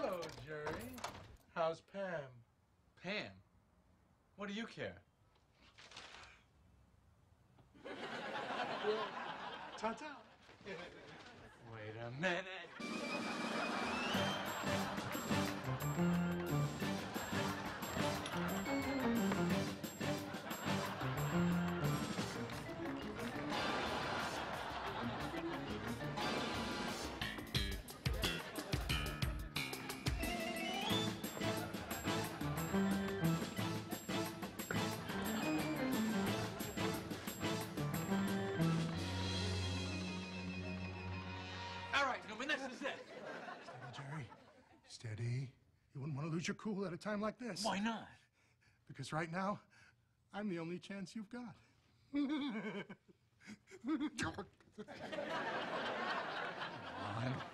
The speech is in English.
Hello, Jerry. How's Pam? Pam? What do you care? Ta-ta. Wait a minute. All right, Newman, this is it. Steady, Jerry. Steady. You wouldn't want to lose your cool at a time like this. Why not? Because right now, I'm the only chance you've got. Come on.